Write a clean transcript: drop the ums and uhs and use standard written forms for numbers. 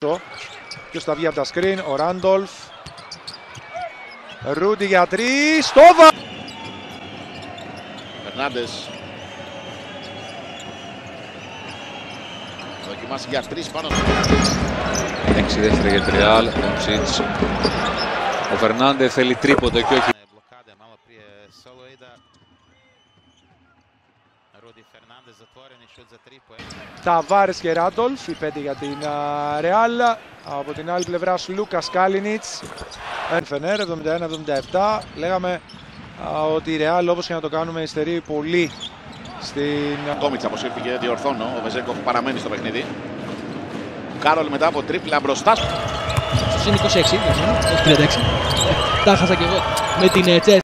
Ποιος θα βγει από τα screen, ο Ράντολφ. Ρούντι για 3, Στόβα! Φερνάντες. Δοκιμάσει για 3 πάνω στο Φερνάντες. 6 δεύτερα για τη Ρεάλ, ο Φερνάντε θέλει τρίποντο και όχι. Ταβάρες και Ράντολφ, οι 5 για την Ρεάλ. Από την άλλη πλευρά Λούκας Κάλινιτς. Φενέρ 71-77. Λέγαμε ότι η Ρεάλ, όπως και να το κάνουμε, υστερεί πολύ στην... Τόμιτς αποσύρθηκε, διορθώνω. Ο Βεζέγκοφ παραμένει στο παιχνίδι. Κάρολ μετά από τρίπλα μπροστά. Είναι 26, όχι 36. Τα χάσα και εγώ με την Τσέσ.